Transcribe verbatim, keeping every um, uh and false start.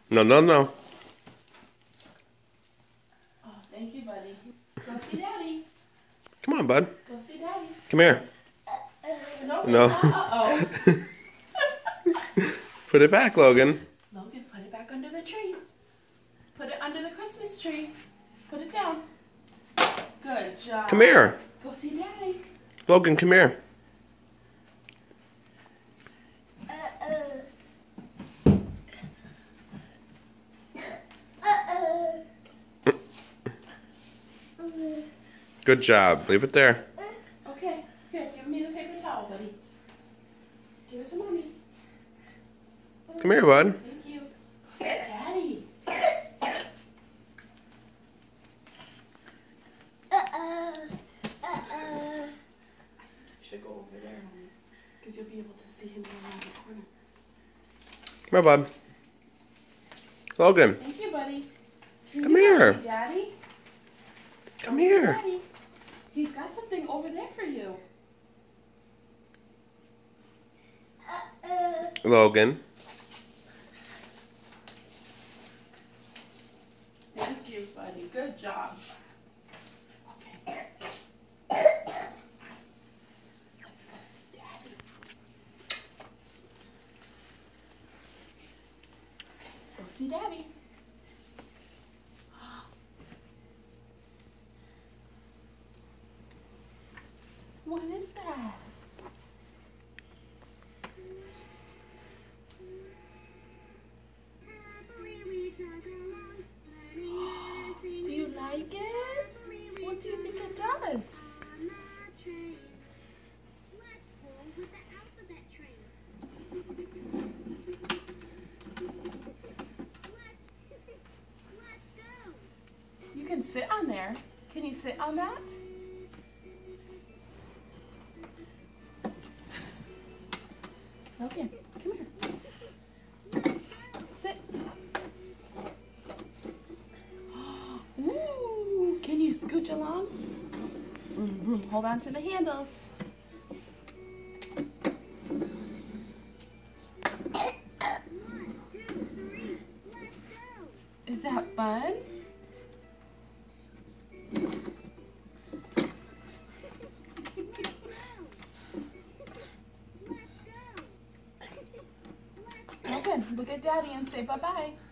No, no, no. Oh, thank you, buddy. Go see Daddy. Come on, bud. Go see Daddy. Come here. No. No. Uh-oh. Put it back, Logan. Logan, put it back under the tree. Put it under the Christmas tree. Put it down. Good job. Come here. Go see Daddy. Logan, come here. Good job. Leave it there. Okay. Here, give me the paper towel, buddy. Give it to Mommy. Come here, bud. Thank you. Go see Daddy. Should go over there, Mommy, because you'll be able to see him around the corner. Come here, bud. Logan, Thank you, buddy. Can Come you here. see Daddy? come Go see here. Daddy. He's got something over there for you. Logan. Thank you, buddy. Good job. Okay. Let's go see Daddy. Okay, go see Daddy. What is that? Do you like it? What do you think it does? You can sit on there. Can you sit on that? Logan, come here. Sit. Ooh, can you scooch along? Vroom, vroom. Hold on to the handles. Is that fun? Logan, look at Daddy and say bye-bye.